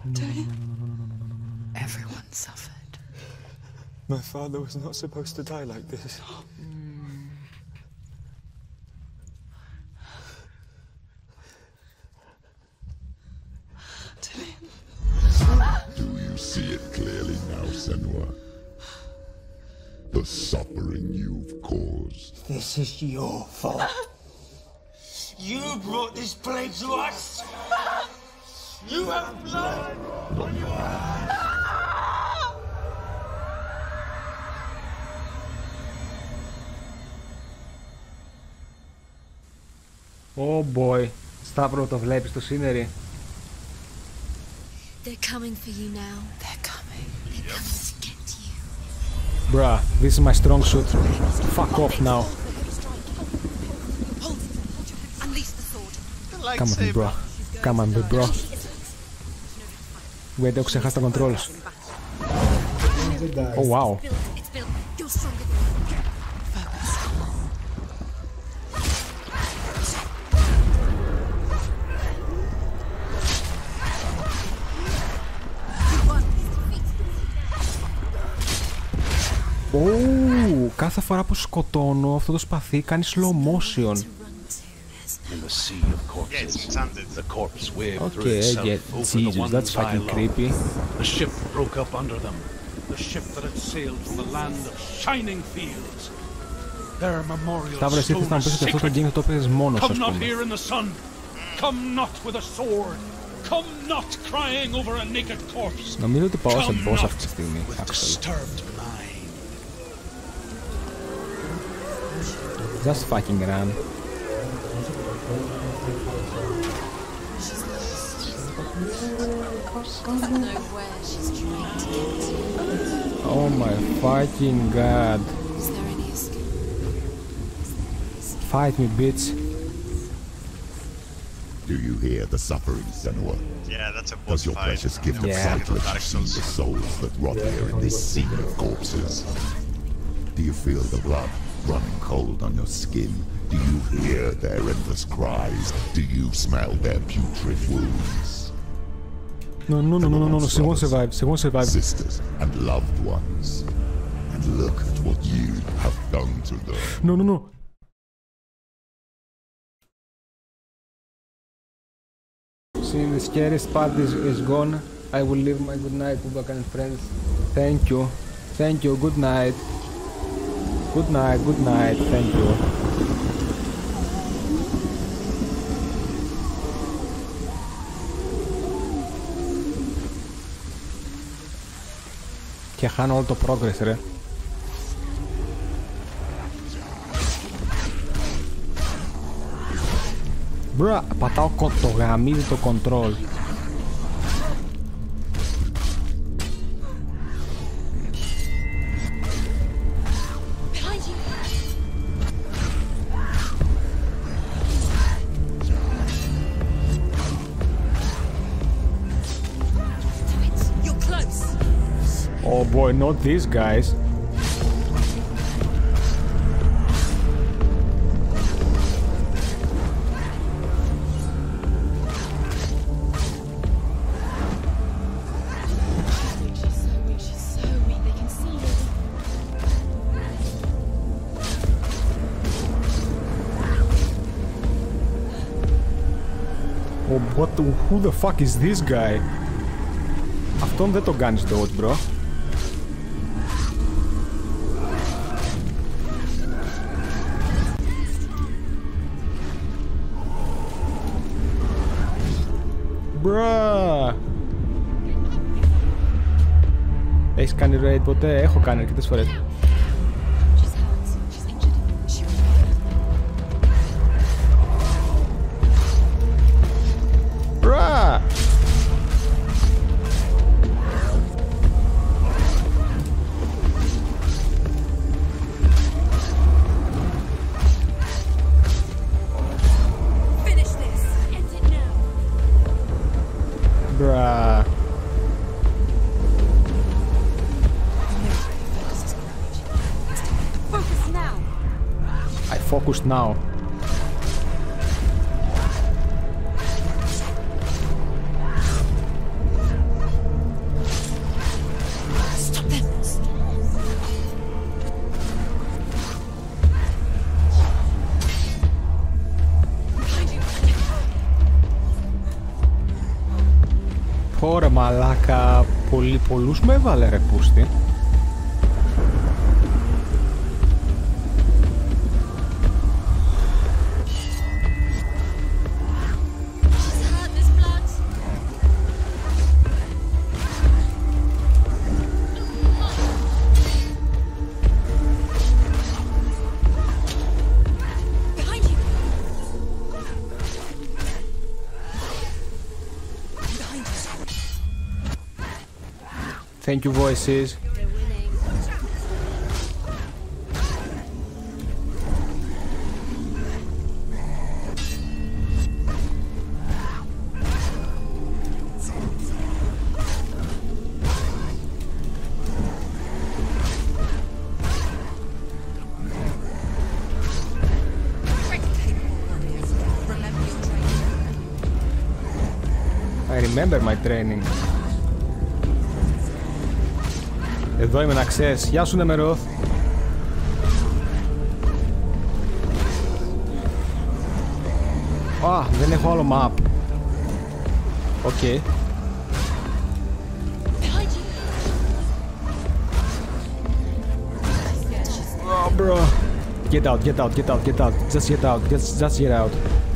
Everyone suffered. My father was not supposed to die like this. Do you see it clearly now, Senua? The suffering you've caused. This is your fault. You brought this plague to us. You have blood on your hands. Oh boy. Σταύρο, το βλέπεις το scenery. They're coming for you now. They're coming. They're coming to get you. Bruh, this is my strong suit. Fuck off now. Hold it. Unleash the sword. Come on, bro. Come on, bro. Wait, έχω ξεχάσει τα controls. Oh, wow. It's built. You're stronger than Κάθε φορά που σκοτώνω αυτό το σπαθί κάνει slow motion. Okay, I get Jesus, that's fucking creepy. The ship broke up under them. The ship that had sailed from the land of shining fields. Their memorial Σταύρο, εσύ θες να μου πεις ότι αυτό το game το παίζεις μόνος, ας πούμε. Come not πούμε. here in the sun. Come not with a sword. Come not crying over a naked corpse. Νομίζω ότι πάω σε boss αυτή τη στιγμή, Just fucking run. Oh my fucking god. Is there any escape? Fight me, bitch. Do you hear the suffering, Senua? Yeah, that's a boss Does your fight. precious gift of sightless see the souls that rot here in this sea of corpses? Do you feel the blood running cold on your skin? Do you hear their endless cries? Do you smell their putrid wounds? No, she won't survive, she won't survive. Sisters and loved ones. And look at what you have done to them. No. See, the scariest part is gone. I will leave my good night to Bakan and friends. Thank you, good night. Good night, thank you. Και χάνω όλο το progress, ρε. Μπρα, πατάω το γαμίδι το control. Oh boy, not these guys. Oh, who the fuck is this guy? Αυτόν δεν τον κάνεις dodge, bro. Bruh. Έχεις κάνει raid ποτέ? Έχω κάνει αρκετές φορές. Bruh. Bruh. Focus now. I focus now. Ωραία μαλάκα, πολλούς με έβαλε ρε πούστη. Thank you, voices. I remember my training. Εδώ είμαι να ξέρεις. Γεια σου Νεμερώθ. Α, δεν έχω άλλο map. Οκ. Oh, bro. Get out, get out, get out, get out. Just get out, just get out.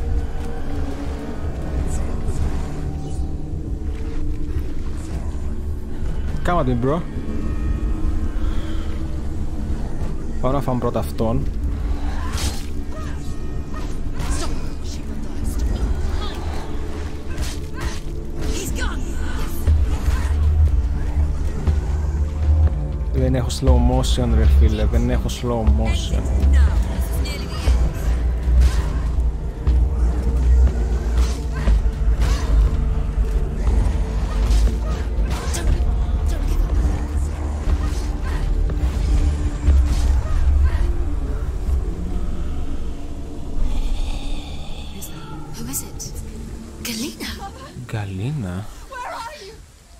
Come at me, bro. Πάω να φάμε πρώτα αυτόν. Δεν έχω slow motion ρε φίλε, δεν έχω slow motion. Galina? Where are you?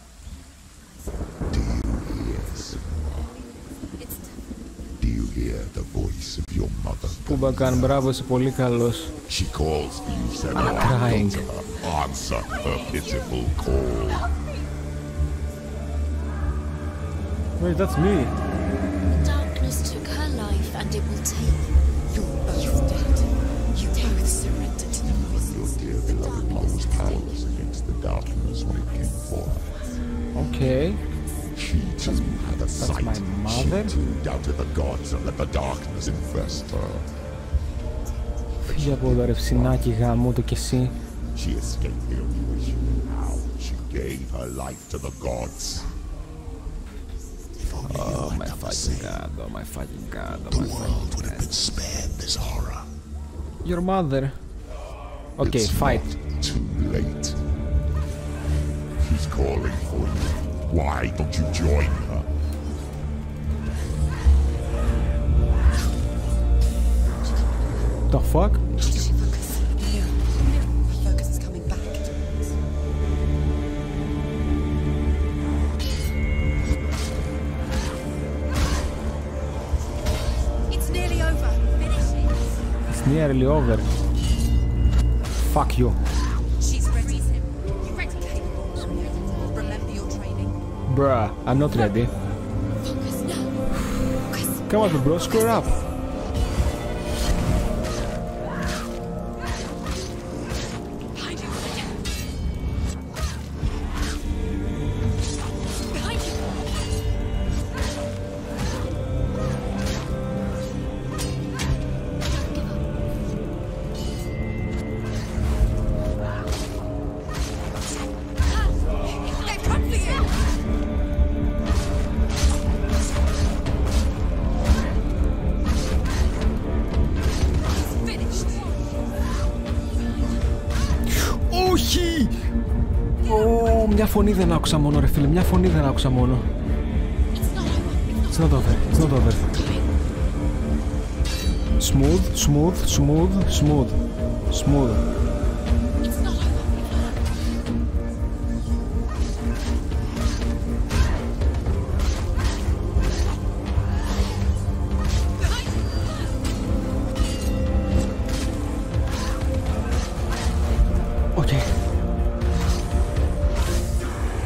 Do you hear the voice of your mother? Πούμπακαν, μπράβο, είσαι πολύ καλός. She calls you several I'm crying. her. Answer her pitiful call. Wait, that's me. Darkness took her life and it will take your dead. You both surrendered to the voice. Your dear beloved mother was powerless against the darkness when it came for her. Okay. She too had a sight. my mother? She too doubted the gods and let the darkness infest her. Φύγε από εδώ ρε ψινάκι γάμο το κι εσύ. She escaped the illusion. How she gave her life to the gods. Oh my fucking god, oh my fucking god, oh my The world fucking would have god. been spared this horror. Your mother. Okay, It's fight. not too late. She's calling for you. Why don't you join her? The fuck? Focus. Here. Focus is coming back. It's nearly over. Finish it. It's nearly over. Fuck you. She's ready. You're ready, capable. Remember your training. Bruh, I'm not ready. Focus now. Focus. Come on bro, square up. Behind you. Behind you. They've come for you. Finished. Όχι! Ω, μια φωνή δεν άκουσα μόνο ρε φίλε, μια φωνή δεν άκουσα μόνο. It's not over, it's not over. Smooth, smooth, smooth, smooth, smooth. It's not over. Behind you. Okay.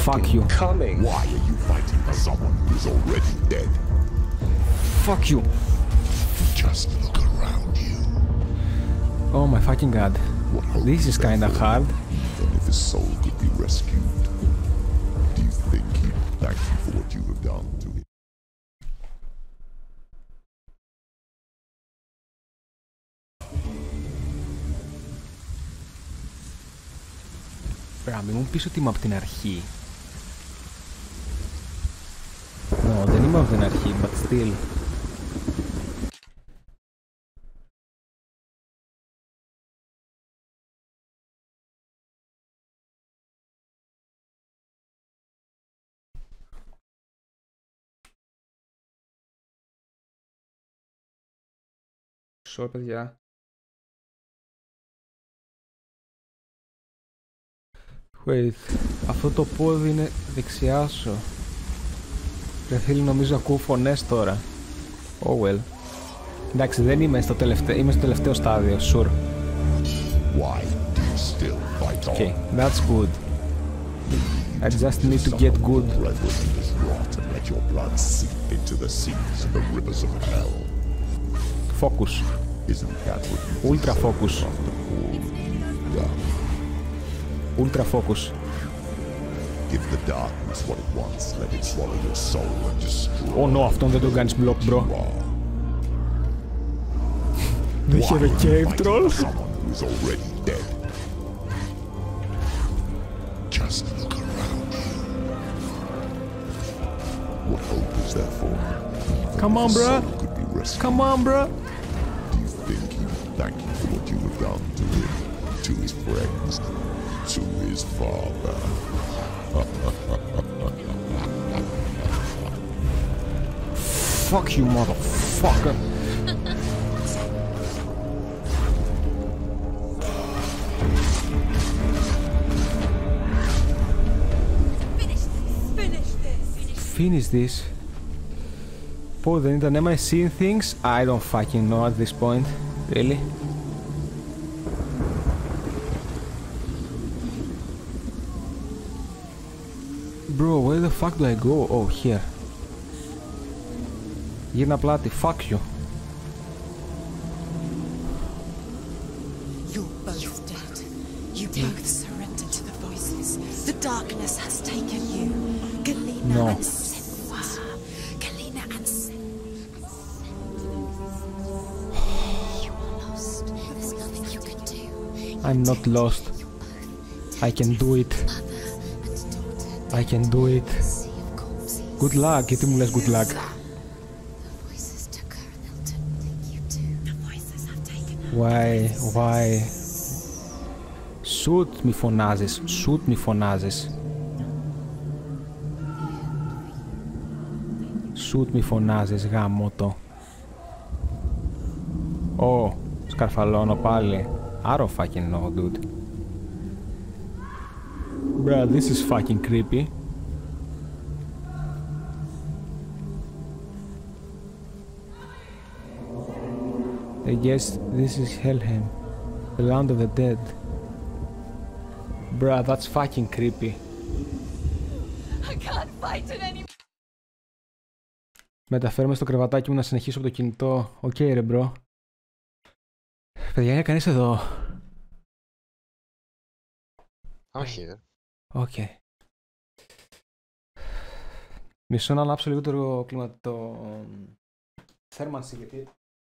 Fuck you. coming. Why are you fighting for someone who's already dead? Fuck you. Just look around you. Oh my fucking god. What hope This is kinda there for hard. Even if his soul could be rescued, do you think he'd thank you for what you have done to him? Πρέπει να μου πεις ότι είμαι από την αρχή. No, δεν είμαι από την αρχή, but still. Sorry, παιδιά. Wait, αυτό το πόδι είναι δεξιά σου. Ρε φίλοι, νομίζω ακούω φωνές τώρα. Oh well. Εντάξει, δεν είμαι στο τελευταίο, είμαι στο τελευταίο στάδιο, sure. Why do you still fight on? Okay, that's good. I just need to get good. Brethren in this rot and let your blood seep into the seas and the rivers of hell. Focus. Isn't that what you Ultra focus. after all? Yeah. Ultra focus. Give the darkness what it wants. Let it swallow your soul and destroy. Oh no, αυτόν δεν τον κάνεις block, bro. you are. They Why have a are you cave fighting troll? for someone who is already dead? Just look around you. What hope is there for him? Even Come if on, his bruh. soul could be rescued. Come on, bro. Do you think he would thank you for what you have done to him, to his friends, to his father? Fuck you, motherfucker. Finish this. Finish this. Finish this. Πω, δεν ήταν am I seeing things? I don't fucking know at this point. Really? Bro, where the fuck do I go? Oh, here. Γύρνα πλάτη. Fuck you. You're both dead. You both surrendered to the voices. The darkness has taken you. Galena No. and Senua. Galena and Senua. You are lost. There's nothing you can do. I'm not lost. I can do it. I can do it. Good luck. Γιατί μου λες good luck? Why? Shoot μη φωνάζεις. Shoot μη φωνάζεις. Shoot μη φωνάζεις, γάμο. Ω, σκαρφαλώνω πάλι. I don't fucking know, dude. Bruh, this is fucking creepy. I guess this is Helheim, the land of the dead. Bruh, that's fucking creepy. I can't fight it anymore. Μεταφέρομαι στο κρεβατάκι μου να συνεχίσω από το κινητό. Οκ, ρε μπρο. Παιδιά, είναι κανείς εδώ? I'm here. Οκ. Μισό να ανάψω λίγο το κλίμα, το θέρμανση, γιατί...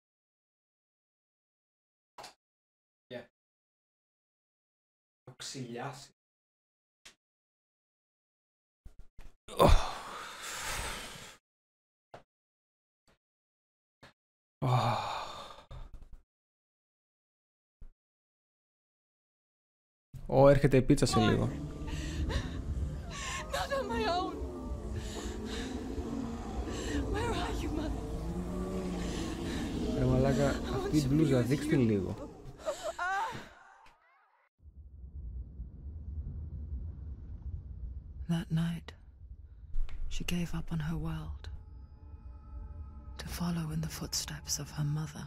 Το ξυλιάσει. Έρχεται η πίτσα σε λίγο. Not on my own. Where are you, mother? Ρε μαλάκα, αυτή η μπλούζα, δείξτε λίγο. That night, she gave up on her world to follow in the footsteps of her mother.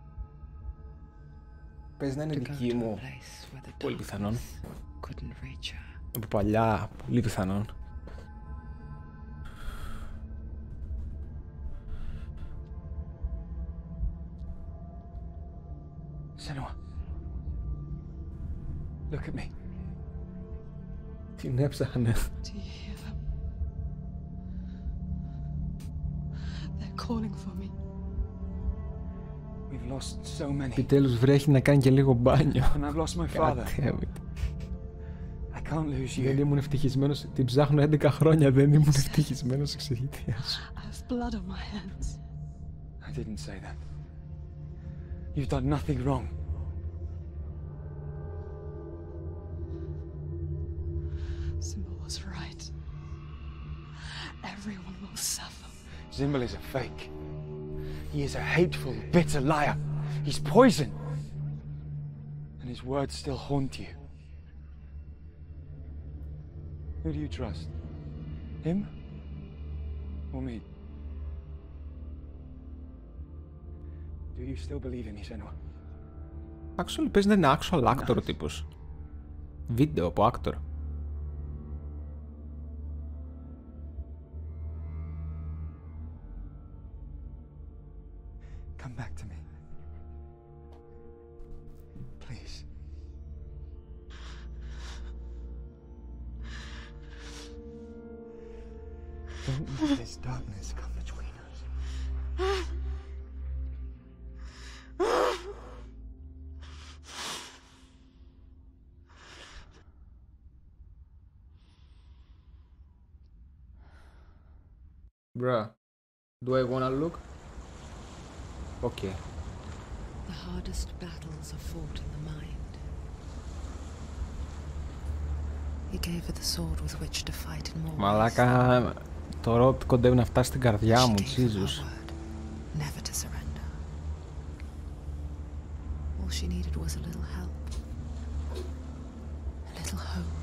Πες να είναι δική μου. Πολύ πιθανόν. Couldn't reach her. Από παλιά, πολύ πιθανόν. Την έψαχνε. Do you hear them? They're calling for me. We've lost so many. Επιτέλους βρέχει να κάνει και λίγο μπάνιο. And I've lost my father. I can't lose you. Δεν ήμουν ευτυχισμένος. Την ψάχνω 11 χρόνια. Δεν ήμουν ευτυχισμένος εξαιτίας σου. I have blood on my hands. I didn't say that. You've done nothing wrong. Symbol was right. Everyone will suffer. Zimbel is a fake. He is a hateful, bitter liar. He's poison. And his words still haunt you. Who do you trust? Him? Or me? Do you still believe in me, Senua? Actually, παίζει να είναι actual actor ο τύπος. Βίντεο από actor. Come back to me. Please. Don't let this darkness come between us. Bruh. Do I wanna look? Okay. The hardest battles are fought in the mind. He gave her the sword with which to fight in more. Μαλάκα, τώρα κοντεύει να φτάσει στην καρδιά μου, Jesus. Never to surrender. All she needed was a little help. A little hope.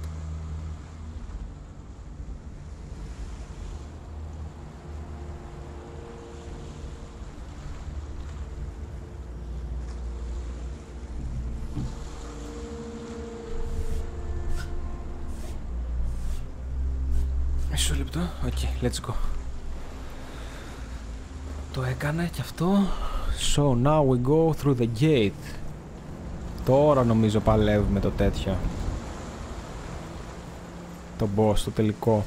Μισό λεπτό. Ok, let's go. Το έκανα και αυτό. So now we go through the gate. Τώρα νομίζω παλεύουμε το τέτοιο. Το boss, το τελικό.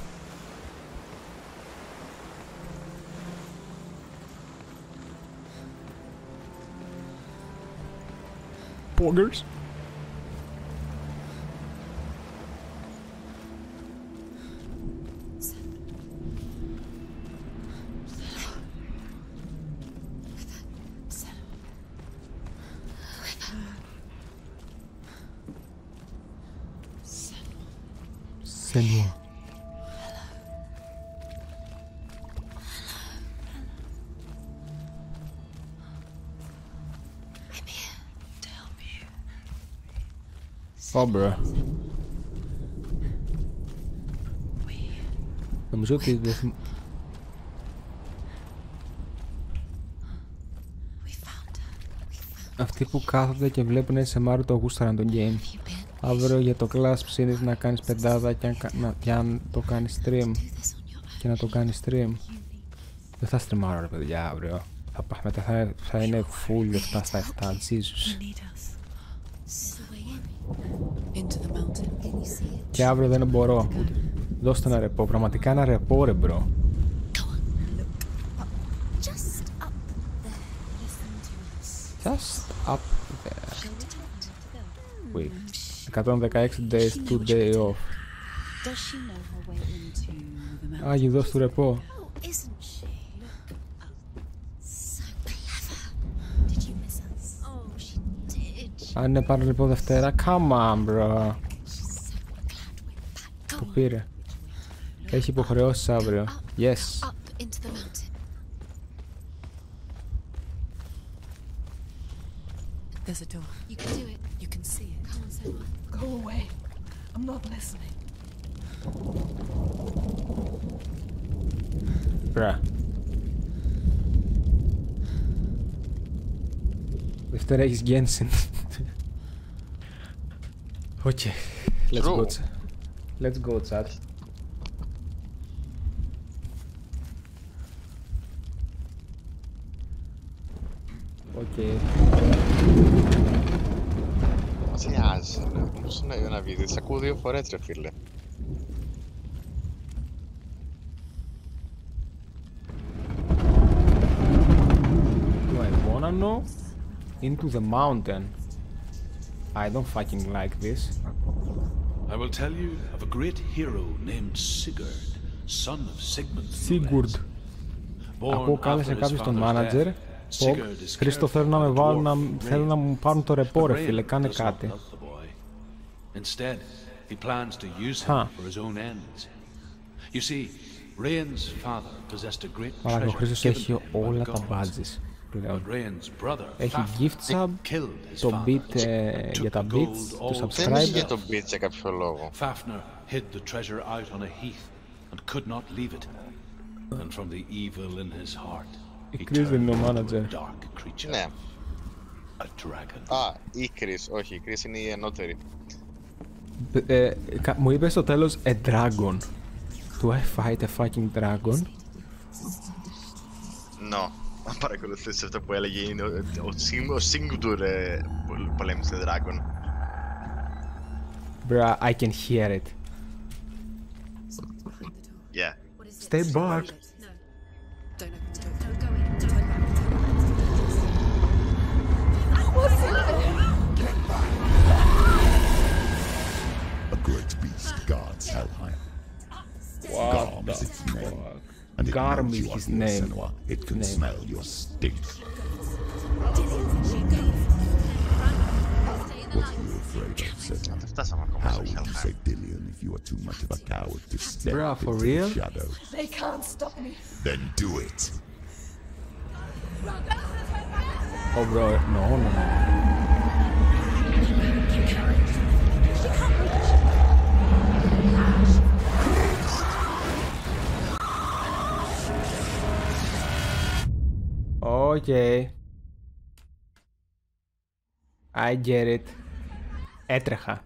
Poggers. Senua. Oh, bro. Νομίζω ότι δεν θυμ... Αυτοί που κάθονται και βλέπουν SMR το γούσταραν το game. Αύριο για το class ψήνεις να κάνεις πεντάδα και αν το κάνεις stream. Και να το κάνεις stream. Δεν θα streamάρω ρε παιδιά αύριο. Μετά θα είναι full 7 στα 7, Jesus. Και αύριο δεν μπορώ. Δώστε ένα ρεπό, πραγματικά ένα ρεπό ρε μπρο. Just up there. Wait. 116 days, 2 day off. Άγιοι δώσ' του ρεπό. Αν είναι πάρω λοιπόν Δευτέρα, come on bro. Το πήρε. Έχει υποχρεώσεις αύριο. Yes. There's a door. You can do it. You can see it. Come on, Senua. Go away. I'm not listening. Bruh. Δευτέρα έχεις Genshin. Okay. Let's go. Let's go, chat. Okay. Μας νοιάζει, ναι. Πώς είναι ένα βίντεο, σε ακούω 2 φορές ρε φίλε. πάνω into the mountain. I don't fucking like this. I will tell you of a great hero named Sigurd, son of Sigmund. Sigurd. Ακούω κάλεσε κάποιος τον manager. Χρήστο, θέλω να με βάλουν, θέλω να μου πάρουν το ρεπό, ρε φίλε, κάνε κάτι. Instead, he plans to use him for his own ends. You see, Rain's father possessed a great treasure. Ο Χρήστος έχει όλα τα badges πλέον. Έχει gift sub, το beat για τα beats, το subscribe. Δεν είχε το beat για κάποιο λόγο. Fafnir hid the treasure out on a heath and could not leave it. And from the evil in his heart, he turned into a dark creature. Ναι. A dragon. Α, η Chris, όχι, η Chris είναι η ενώτερη. Μου είπε στο τέλος a dragon. Do I fight a fucking dragon? No. Αν παρακολουθήσεις αυτό που έλεγε είναι ο Sigurd πολέμησε dragon. Bruh, I can hear it. Yeah. Stay back. A great beast guards Helheim. What the fuck? Garm is his name. It can smell your stink. What are you afraid of, Senua? How would you say Dillion if you are too much of a coward to step for into real? the shadow? They can't stop me. Then do it. Oh bro, no. Okay. I get it. Έτρεχα.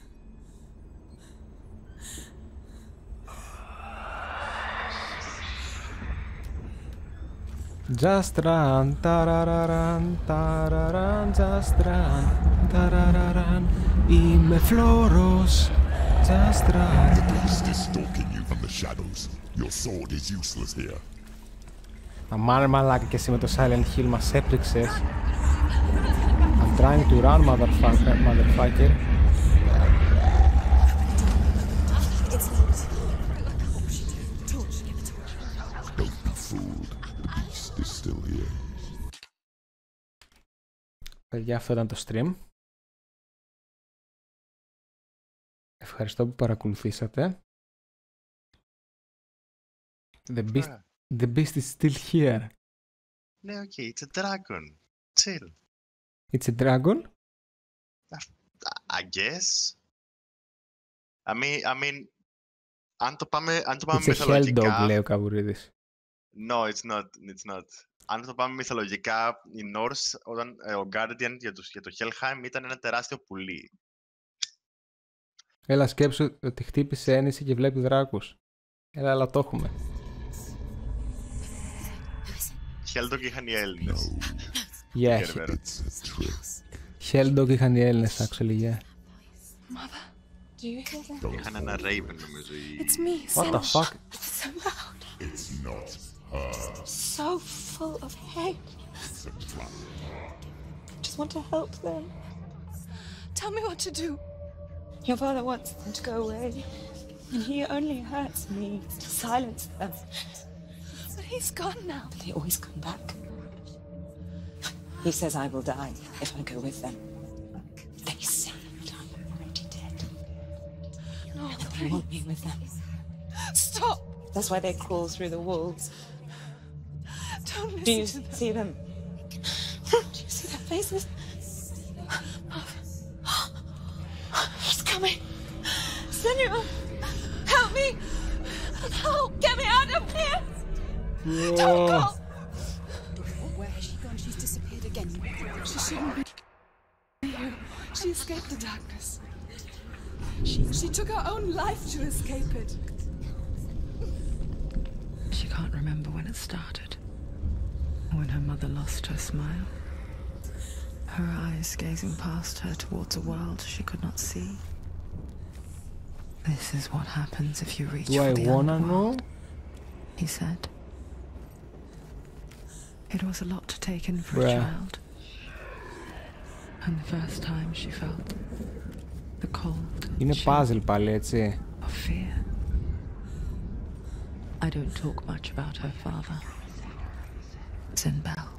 Just run, tarararan, tararan, just run, tarararan. Είμαι φλόρος, just run. The beast is stalking you from the shadows. Your sword is useless here. Αμάν μαλάκα και εσύ με το Silent Hill μας έπριξες. I'm trying to run, motherfucker. Don't be fooled. The beast is still here. Παιδιά, αυτό ήταν το stream. Ευχαριστώ που παρακολουθήσατε. The beast is still here. Ναι, okay, it's a dragon. Chill. It's a dragon? I guess. I mean, αν το πάμε μυθολογικά... It's a hell dog, λέει ο Καβουρίδης. No, it's not. Αν το πάμε μυθολογικά, η Norse, όταν ο Guardian για το Helheim ήταν ένα τεράστιο πουλί. Έλα, σκέψου ότι χτύπησε ένιση και βλέπει δράκους. Έλα, αλλά το έχουμε. Hell Dog είχαν οι Έλληνες. Yeah, Hell Dog είχαν οι Έλληνες, actually, yeah. Είχαν ένα Raven, νομίζω. It's me, What the fuck? So loud. It's not her. So full of hate. Just want to help them. Tell me what to do. Your father wants them to go away. And he only hurts me to silence them. But he's gone now. They always come back. He says I will die if I go with them. They say that I'm already dead. No, They want me with them. Stop! That's why they crawl through the walls. Don't Do you listen to them. see them? Do you see their faces? He's coming. Senua, help me! Help! Get me out of here! Don't go! Where has she gone? She's disappeared again. She shouldn't be here. She escaped the darkness. She took her own life to escape it. She can't remember when it started. When her mother lost her smile. Her eyes gazing past her towards a world she could not see. This is what happens if you reach for the underworld, he said. It was a lot to take in for a child. And the first time she felt the cold. Είναι puzzle πάλι, έτσι. Of fear. I don't talk much about her father. Sinbel.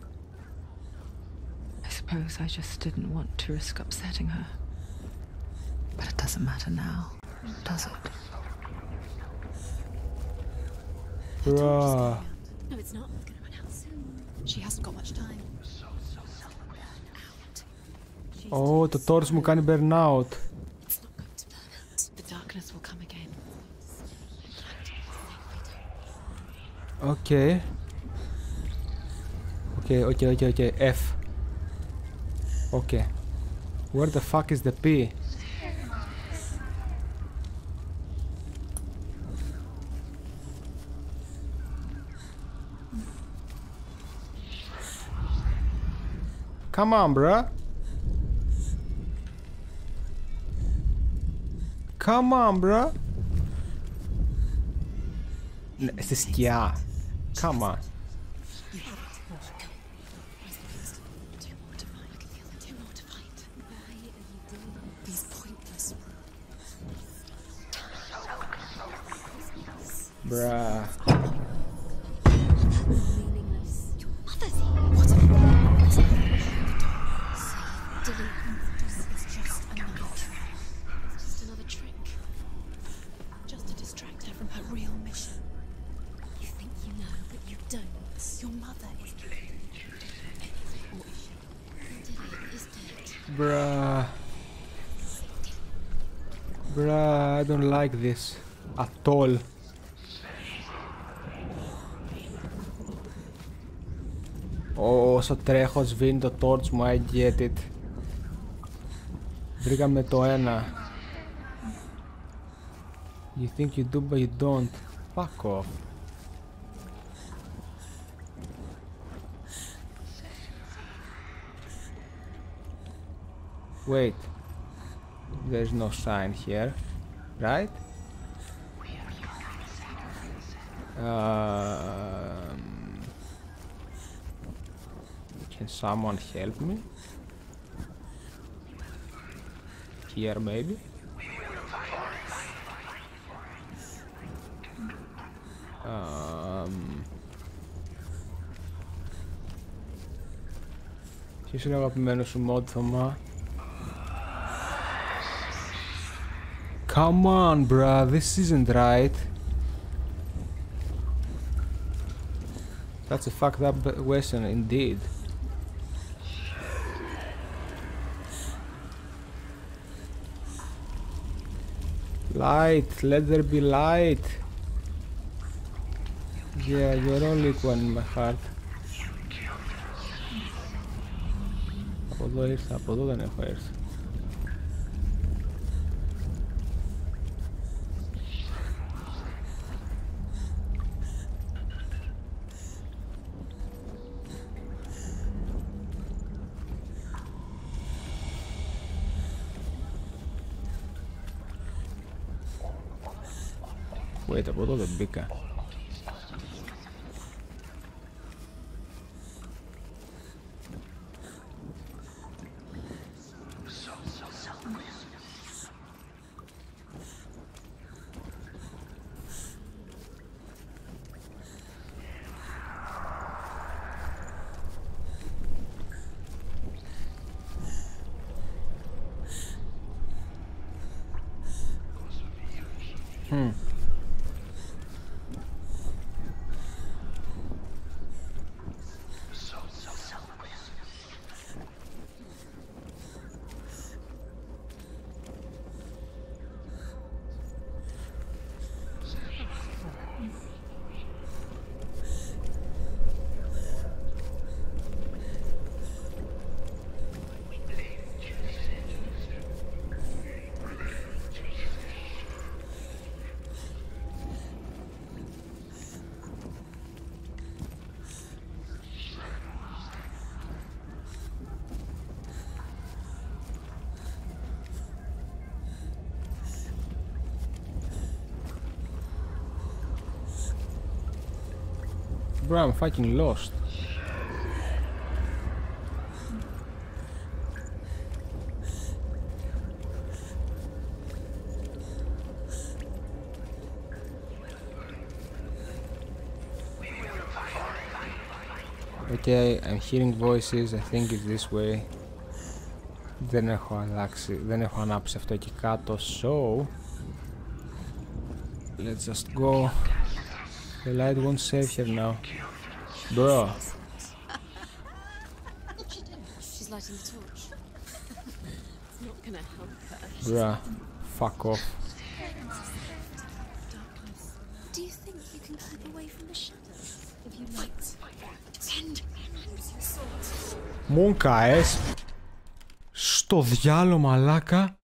I suppose I just didn't want to risk upsetting her. But it doesn't matter now, does it? Bruh. No, it's not. It's gonna run out soon. She hasn't got much time. Oh, το torch μου κάνει burnout. The darkness will come again. Okay. Okay. F. Okay. Where the fuck is the P? Come on, bruh. Come on, bruh. Στη σκιά. Come on. Bruh. Bruh, I don't like this at all. Όσο τρέχω σβήνει το torch μου, I get it. Βρήκαμε το ένα. You think you do but you don't. Fuck off. Wait. There's no sign here, right? Can someone help me? Here, maybe? Ποιος είναι ο αγαπημένος σου mod, Θωμά? Come on, bruh, this isn't right. That's a fucked up weapon indeed. Light, let there be light. Yeah, you're only one in my heart. Από εδώ ήρθα, από εδώ δεν έχω έρθει. Wait, από εδώ δεν μπήκα. Bro, I'm fucking lost. Okay, I'm hearing voices. I think it's this way. Δεν έχω αλλάξει, δεν έχω ανάψει αυτό εκεί κάτω, so let's just go. The light won't save her now. Bro. She's lighting the torch. It's not gonna help her. Bruh, fuck off. Do you think you can keep away from the shadows if you light? Defend. Μου καες στο διάλο μαλάκα.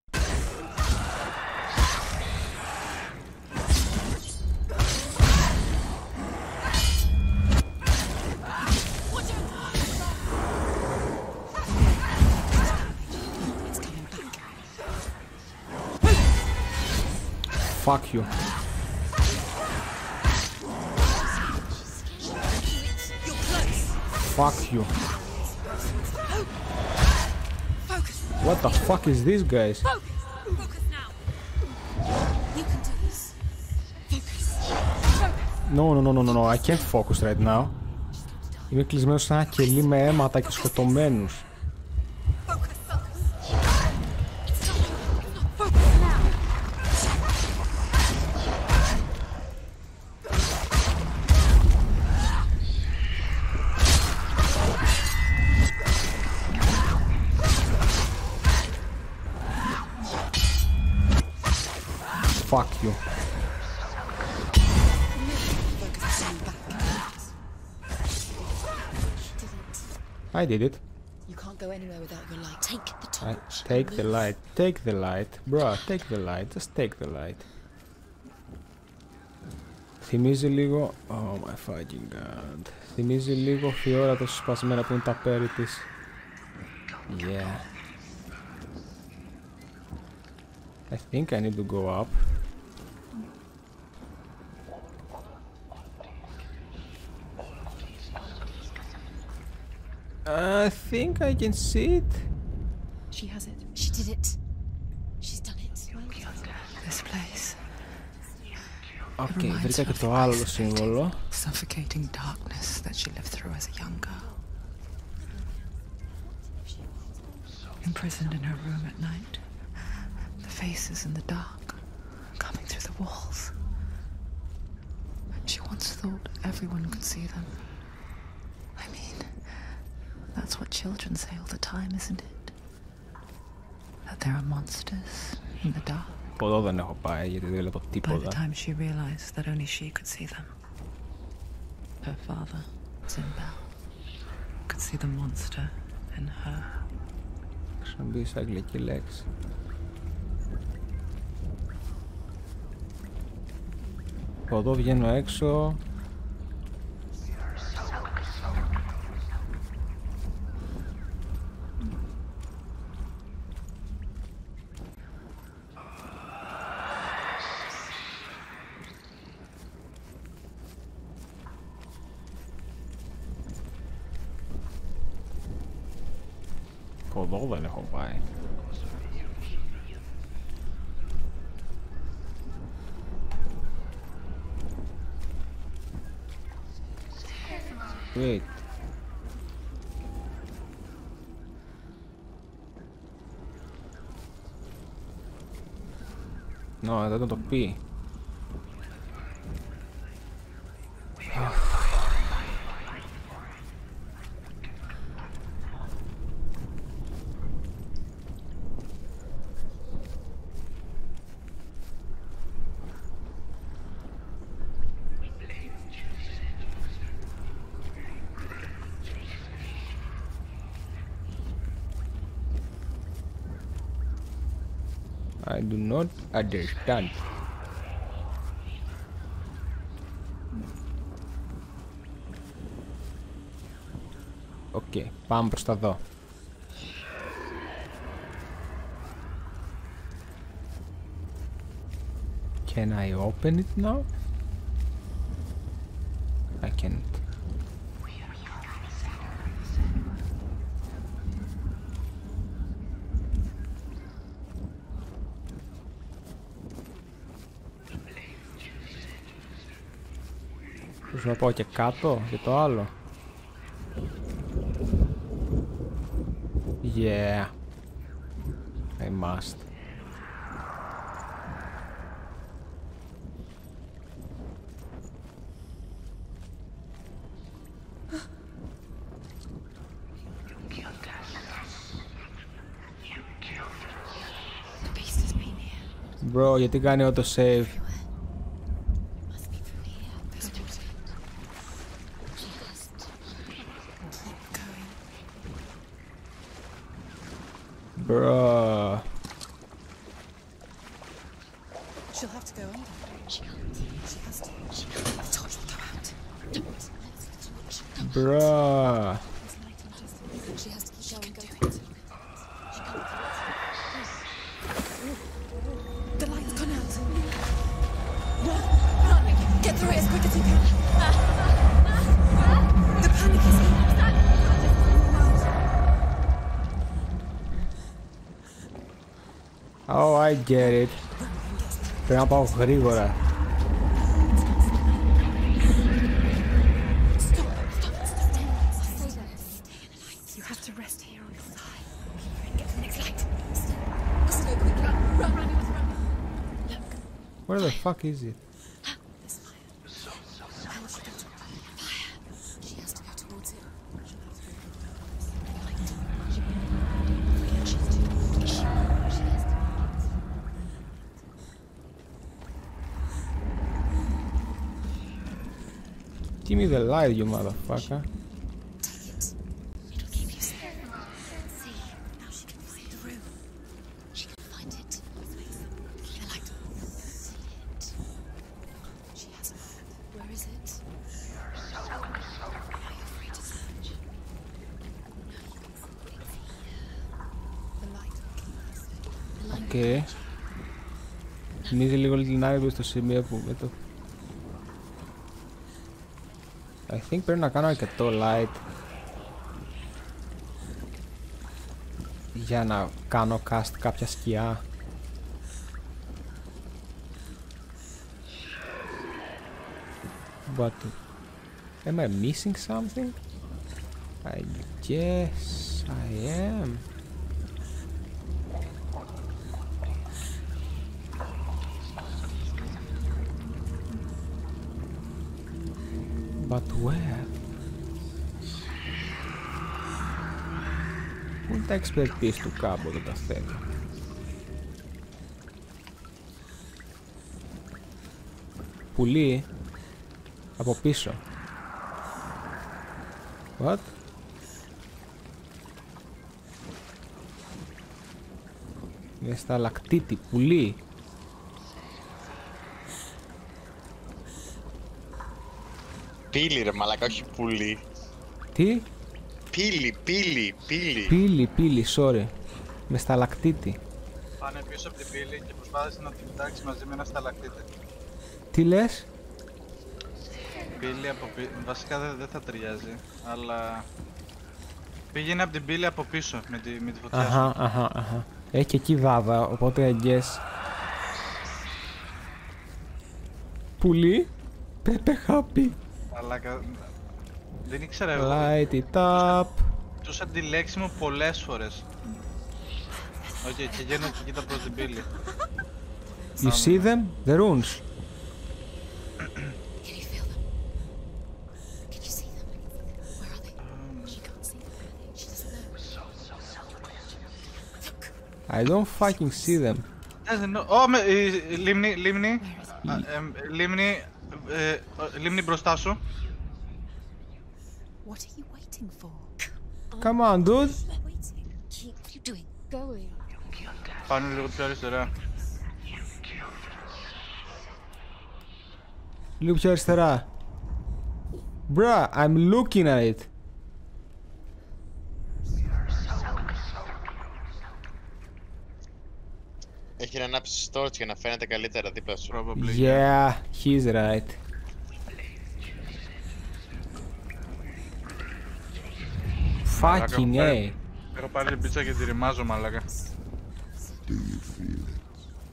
Fuck you. Fuck you. What the fuck is this, guys? Focus now. You can do this. Focus. No, I can't focus right now. Είμαι κλεισμένος σε ένα κελί με αίματα και σκοτωμένους. Fuck you. I did it. You can't go anywhere without your light. Take the torch. Take the light. Take the light. Bruh, take the light. Just take the light. Θυμίζει λίγο... Oh my fucking god. Θυμίζει λίγο Φιώρα τόσο σπασμένα που είναι τα πέρι της. Yeah. I think I need to go up. I think I can see it. She has it. She did it. She's done it. This place. Okay, βρήκα και το άλλο σύμβολο. Suffocating darkness that she lived through as a young girl. Imprisoned in her room at night. The faces in the dark, coming through the walls. She once thought everyone could see them. I mean, that's what children say all the time, isn't it? That there are monsters in the dark. Ποδό δεν έχω πάει γιατί δεν βλέπω τίποτα. By the time she realized that only she could see them, her father, Zimbel, could see the monster in her. Χρησιμοποιείς αγγλική λέξη. Από εδώ βγαίνω έξω. Από εδώ δεν έχω πάει. Wait. No, δεν το πει. I do not understand. Okay, πάμε προς τα εδώ. Can I open it now? I can't. Πρέπει να πάω και κάτω για το άλλο. Yeah. I must. Bro, γιατί κάνει auto-save? Bro. She'll have to go under. She can't. She has to. I told you to go out. Don't. Bro. She has to keep going. Go. She can't. The light's gone out. Run! Run! Get through it as quick as you can. The panic is here. Oh, I get it. Πρέπει να πάω γρήγορα. Where the fuck is it? Give me the light, you motherfucker. Okay. Θυμίζει λίγο λινάρι στο σημείο που με το... I think πρέπει να κάνω αρκετό light για να κάνω cast κάποια σκιά. But am I missing something? I guess I am. But where? Πού είναι τα expertise του κάποτε τα θέλει? Πουλί από πίσω. What? Είναι σταλακτίτη, πουλί. Πύλη ρε μαλάκα, όχι πουλί. Τι? Πύλη, sorry. Με σταλακτίτη. Πάνε πίσω από την πύλη και προσπάθησε να την κοιτάξει μαζί με ένα σταλακτίτη. Τι λες? Πύλη από πίσω, βασικά δεν θα ταιριάζει, αλλά... Πήγαινε από την πύλη από πίσω με τη φωτιά σου. Αχα. Έχει και εκεί βάβα, οπότε I guess... Πουλί, Pepe happy. Αλλά δεν ήξερα εγώ. Light it up. Τους αντιλέξιμο πολλές φορές. Οκ, και γέρνω και κοίτα προς την πύλη. You see them? The runes. I don't fucking see them. Λίμνη μπροστά σου. What are you waiting for? Come on, dude. Keep you doing. Going. Πάνε λίγο πιο αριστερά. Λίγο πιο αριστερά. Bruh, I'm looking at it. Έχει να ανάψει torch για να φαίνεται καλύτερα δίπλα σου. Yeah, he's right. Fucking A. Έχω πάρει την πίτσα και τη ρημάζω μαλάκα. Do you feel it?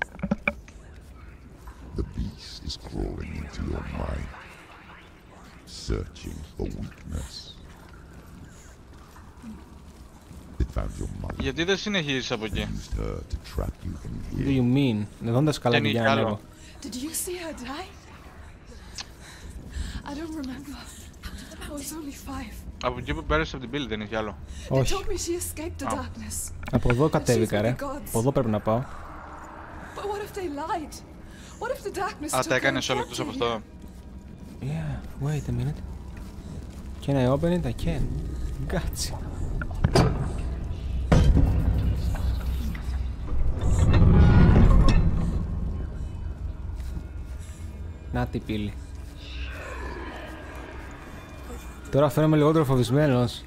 The beast is crawling into your mind, searching for weakness. It Γιατί δεν συνεχίζεις από εκεί? What do you mean? Εδώ δεν σκαλάκι για να λέγω. Did you see her die? I don't remember. I was only 5. Από εκεί που πέρασε από την πύλη δεν έχει άλλο. Όχι. Από εδώ κατέβηκα ρε. Από εδώ πρέπει να πάω. Α, τα έκανες όλα εκτός από αυτό. Yeah, wait a minute. Can I open it? I can. Gotcha. Να τη πύλη. Τώρα φαίνομαι λιγότερο φοβισμένος.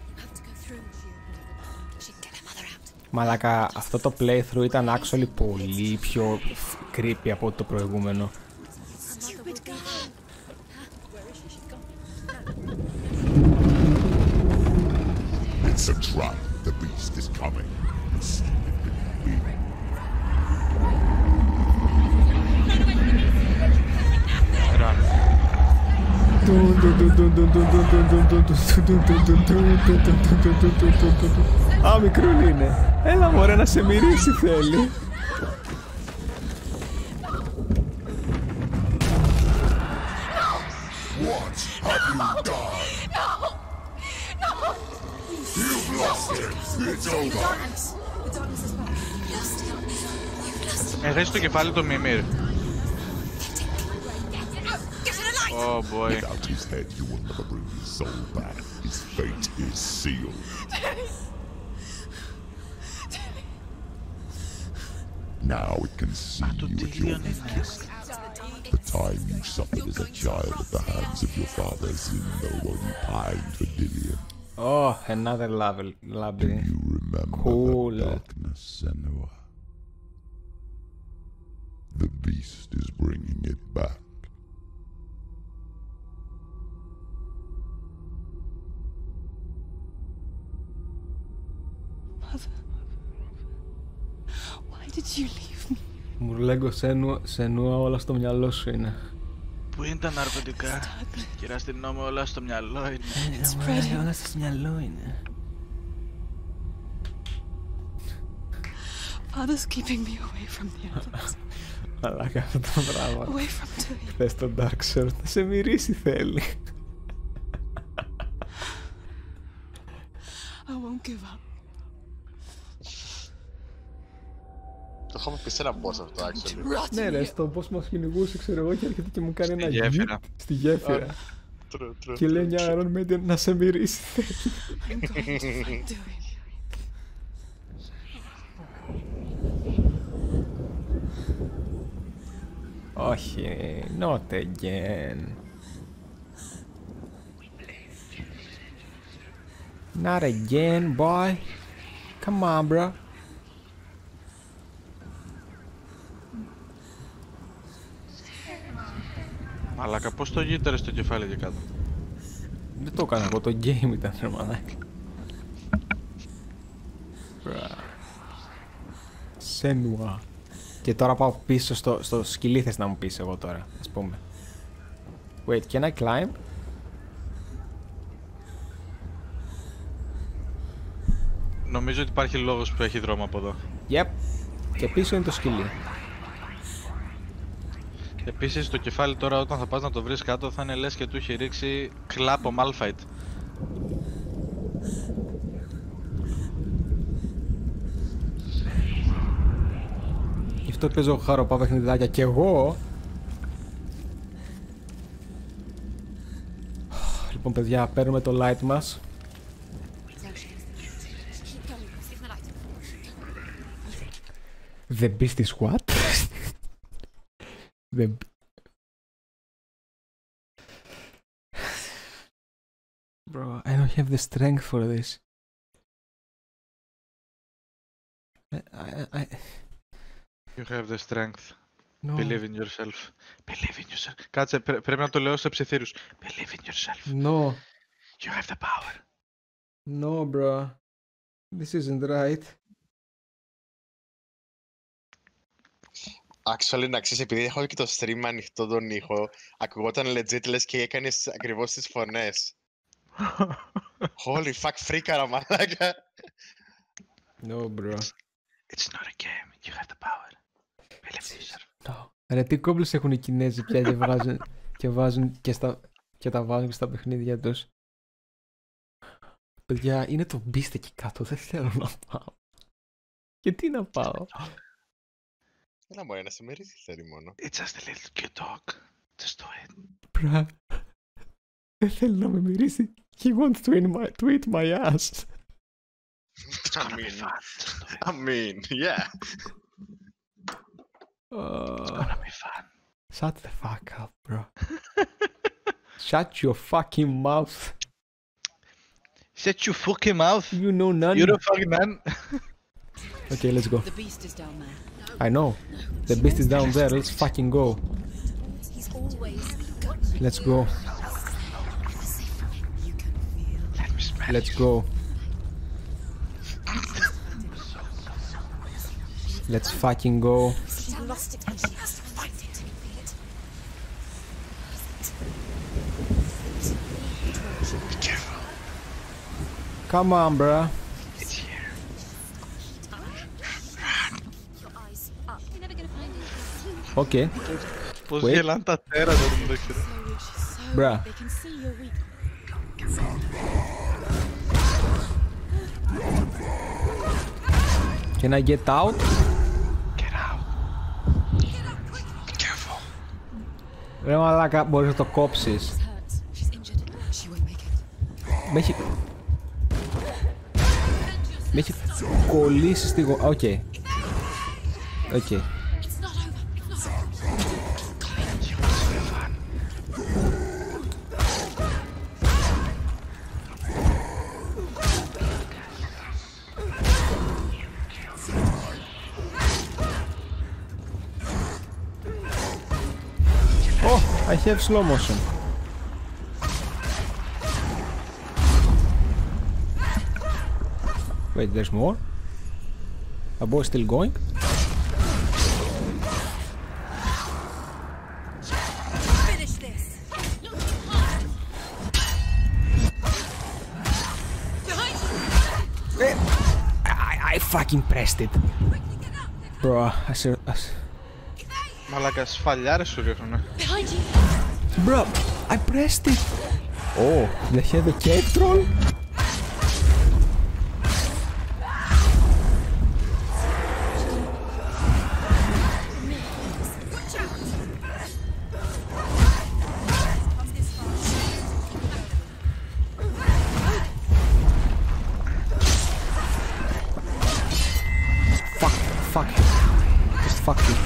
Μαλάκα, αυτό το playthrough ήταν actually πολύ πιο creepy από το προηγούμενο. It's a trap. The beast is coming. Α, μικρούλι είναι. Έλα μωρέ να σε μυρίσει θέλει. Έχεις το κεφάλι το Μιμήρ. Oh boy. Without his head, you will never bring his soul back. His fate is sealed. Now it can see you at your weakest. The time you suffered as a child at the hands of your father Zindo while you pined for Dillion. Oh, another level. Do you remember cool. that darkness, Senua? The beast is bringing it back. Why did you leave me? Μου λέγω Σενούα, όλα στο μυαλό σου είναι. Πού είναι τα ναρκωτικά? Κυρία αστυνόμο, όλα στο μυαλό είναι. Όλα στο μυαλό είναι. Father's keeping me away from the others. Μαλάκα αυτό το πράγμα. Away from Tilly. Χθες το Dark Sword να σε μυρίσει θέλει. I won't give up. Το είχαμε πει σε ένα boss αυτό, actually. Ναι ρε, στο boss μας κυνηγούσε, ξέρω εγώ, και έρχεται και μου κάνει ένα γύρο στη γέφυρα. Και λέει μια Iron Maiden να σε μυρίσει. Όχι, not again. Not again, boy. Come on, bro. Μαλάκα, πώς το γύταρες στο κεφάλι και κάτω? Δεν το έκανα εγώ, το game ήταν ρε μαλάκα. Σενουά. Και τώρα πάω πίσω στο σκυλί, θες να μου πεις εγώ τώρα, ας πούμε. Wait, can I climb? Νομίζω ότι υπάρχει λόγος που έχει δρόμο από εδώ. Yep. Και πίσω είναι το σκυλί. Επίσης το κεφάλι τώρα όταν θα πας να το βρεις κάτω θα είναι λες και του έχει ρίξει κλάπο Malphite. Γι' αυτό παίζω χαροπά παιχνιδάκια κι εγώ. Λοιπόν παιδιά, παίρνουμε το light μας. The beast is what? Bro, I don't have the strength for this. You have the strength. No. Believe in yourself. Believe in yourself. Κάτσε, πρέπει να το λέω σε ψιθύρους. Believe in yourself. No. You have the power. No, bro. This isn't right. Actually, να ξέρεις, επειδή έχω και το stream ανοιχτό τον ήχο, ακουγόταν legit λες και έκανες ακριβώς τις φωνές. Holy fuck, φρίκαρα μαλάκα. No, bro. It's not a game. You have the power. No. Ρε, τι κόμπλες έχουν οι Κινέζοι πια και βάζουν και τα βάζουν στα παιχνίδια τους. Παιδιά, είναι το Beast εκεί κάτω. Δεν θέλω να πάω. Γιατί να πάω. Έλα μωρέ, να σε μερίζει θέλει μόνο. It's just a little cute dog. Just do it. Μπρα. Δεν θέλει να με μυρίσει. He wants to eat my ass. I mean, yeah. It's gonna be fun. Shut the fuck up, bro. Shut your fucking mouth. Shut your fucking mouth. You know none. You're a fucking man. Okay, let's go. The beast is down there. I know. The beast is down there. Let's fucking go. He's always Let's go. Let's go. Let's fucking go. She lost it and she has to fight it. Be careful. Come on, bruh. It's here. Your eyes up. You're never gonna find it. Okay. Πώς γελάνε τα τέρατα του μεταξύ. Bruh. They can see you're weak. Can I get out? Get out. Be careful. Ρε μαλάκα, μπορείς να το κόψεις. Με έχει κολλήσει στη γωνία. Οκ. Οκ. I have slow motion. Wait, there's more? A boy still going? Finish this. I fucking pressed it. Bro, I said... Μαλάκα, σφαλιάρες σου ρίχνουνε. Bro, I pressed it. Oh, they have a cave troll? Fuck you. Just fuck you.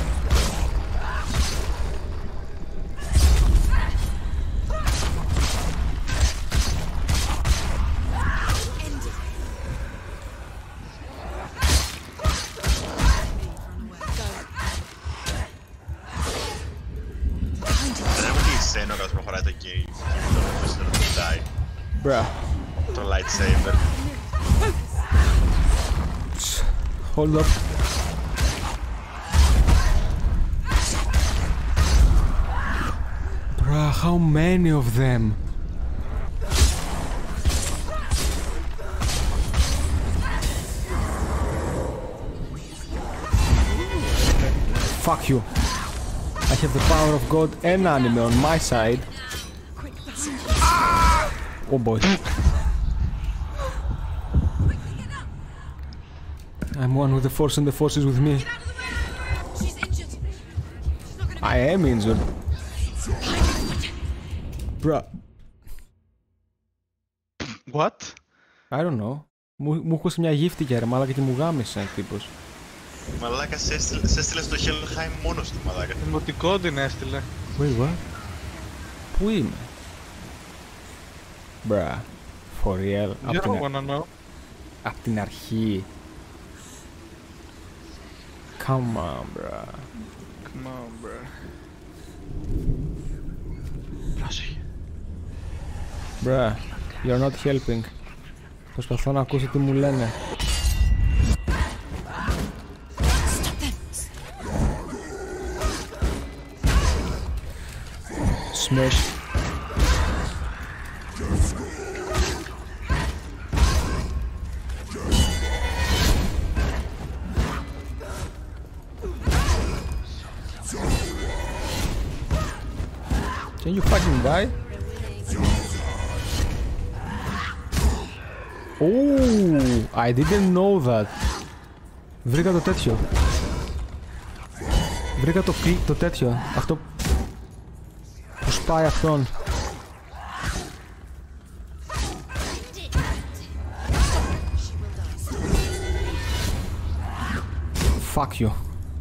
Bruh. Το lightsaber. Hold up. Bruh, how many of them? Fuck you. I have the power of God and anime on my side. Oh boy. I'm one with the force and the force is with me. I am injured. Bruh. What? I don't know. Μου έχωσε μια γύφτικια ρε μάλακα και μου γάμισε ο τύπος. Μαλάκα σε έστειλε στο Helheim μόνος του μαλάκα. Δημοτικό την έστειλε. Wait, what? Πού είμαι? Bruh. For real. You don't wanna know. Απ' την αρχή. Come on, bruh. Come on, bruh. Πρόσεχε. Bruh, you're not helping. Προσπαθώ να ακούσω τι μου λένε. Smash. Can you fucking die? Oh, I didn't know that. Βρήκα το τέτοιο. Βρήκα το τέτοιο. Αυτό που σπάει αυτόν. Fuck you.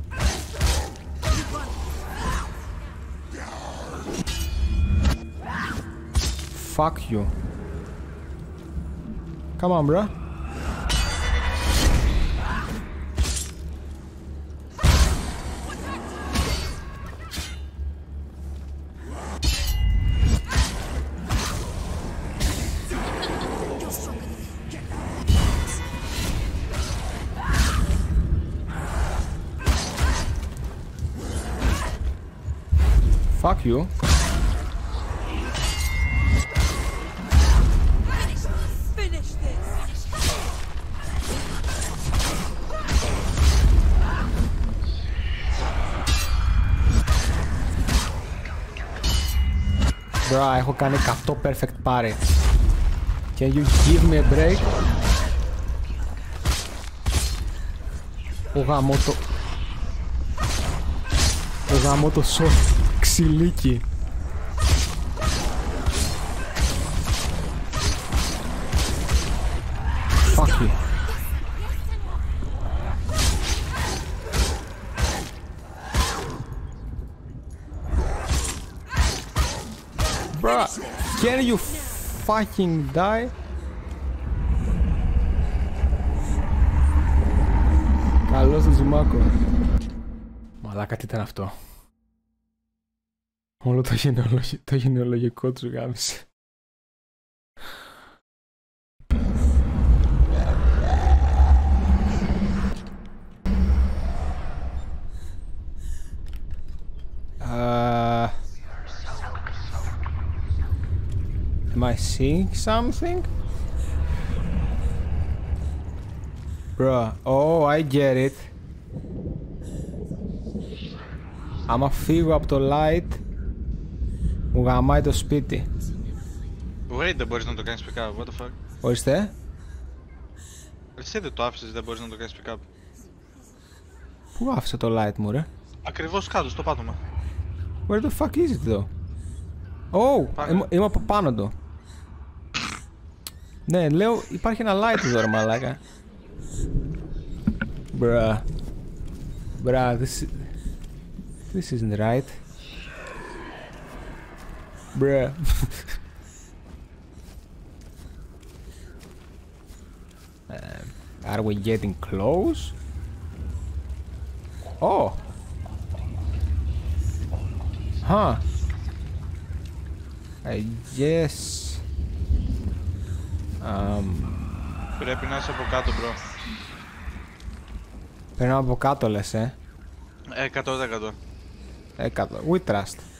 Fuck you. Come on, bro. Fuck you. Finish this. Bro, έχω κάνει 100 perfect parry. Can you give me a break? Ο γάμο το soft ξυλίκι. Fuck you. Bruh, can you fucking die? Καλώς το ζουμάκο. Μαλάκα, τι ήταν αυτό? Όλο το γενεολογικό τους γάμισε. Am I seeing something? Bro, oh, I get it. Άμα φύγω από το light, μου γαμάει το σπίτι. Wait, δεν μπορείς να το κάνεις pick up, what the fuck. Ορίστε. Εσύ δεν το άφησες, δεν μπορείς να το κάνεις pick up. Πού άφησε το light μου, ρε? Ακριβώς κάτω, στο πάτωμα. Where the fuck is it though? Oh, είμαι από πάνω του. Ναι, λέω υπάρχει ένα light εδώ, ρε μαλάκα. Bruh. Bruh, this isn't right. Bruh. Are we getting close? Oh. Huh. I guess. Πρέπει να είσαι από κάτω, bro. Πρέπει να από κάτω, λες, 100%. 100. We trust.